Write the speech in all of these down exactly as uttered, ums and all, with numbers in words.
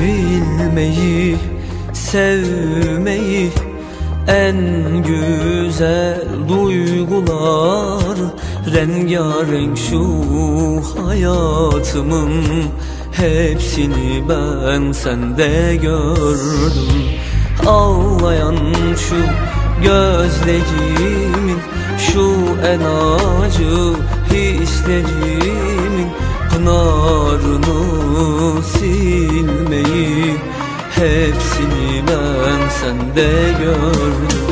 Sevilmeyi, sevmeyi en güzel duygular. Rengarenk şu hayatımın hepsini ben sende gördüm. Ağlayan şu gözlerimin, şu en acı hislerimin pınarını silmeyi hepsini ben sende gördüm.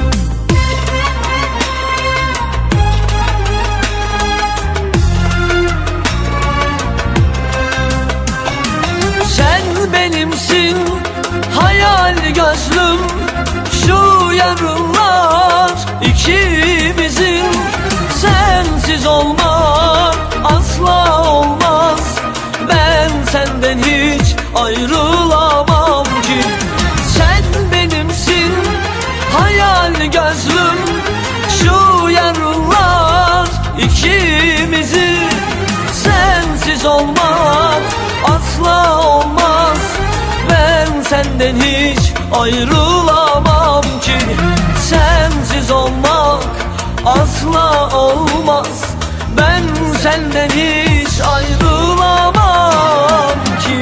Sen benimsin hayal gözlüm, şu yarınlar ikimizin. Sensiz olmak asla olmaz, ben senden hiç ayrılamam ki. Sen benimsin hayal gözlüm, şu yarınlar ikimizin. Sensiz olmak asla olmaz, ben senden hiç ayrılamam ki. Sensiz olmak asla olmaz, ben senden hiç ayrılamam ki.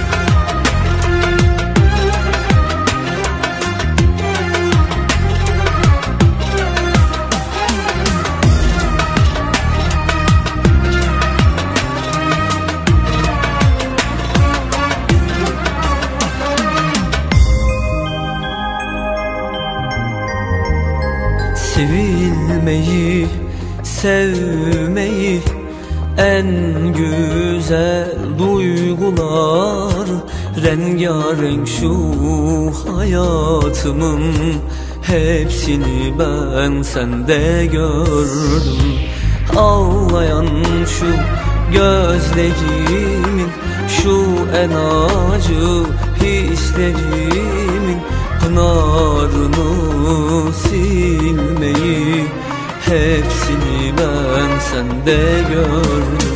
Sevilmeyi, sevmeyi en güzel duygular. Rengarenk şu hayatımın hepsini ben sende gördüm. Ağlayan şu gözlerimin, şu en acı hislerimin pınarını silmeyi hepsini ben sende gördüm.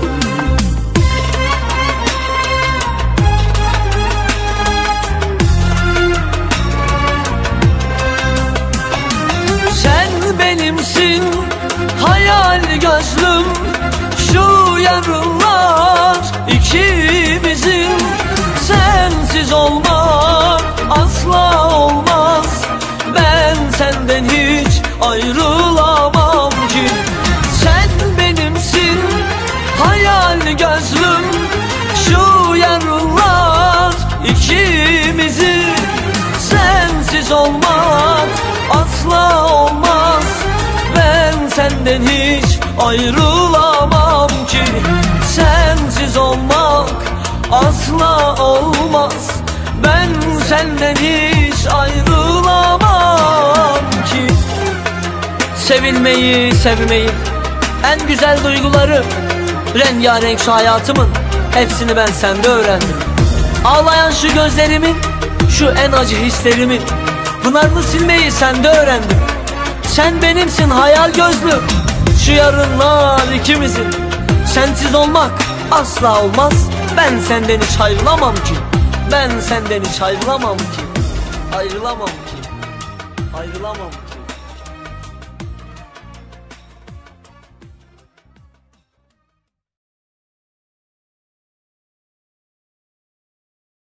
Sen benimsin hayal gözlüm, şu yarınlar ikimizin. Sensiz olmak asla olmaz, ben senden hiç ayrılamam ki. Sen benimsin hayal gözlüm, şu yarınlar ikimizin. Sensiz olmak asla olmaz, ben senden hiç ayrılamam ki. Sensiz olmak asla olmaz, ben senden hiç ayrılamam ki. Sevilmeyi, sevmeyi en güzel duyguları. Rengarenk şu hayatımın hepsini ben sende öğrendim. Ağlayan şu gözlerimin, şu en acı hislerimin pınarını silmeyi sende öğrendim. Sen benimsin hayal gözlüm, şu yarınlar ikimizin. Sensiz olmak asla olmaz, ben senden hiç ayrılamam ki. Ben senden hiç ayrılamam ki. Ayrılamam ki. Ayrılamam ki.